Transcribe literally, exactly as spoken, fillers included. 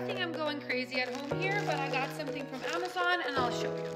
think I'm going crazy at home here, but I got something from Amazon and I'll show you.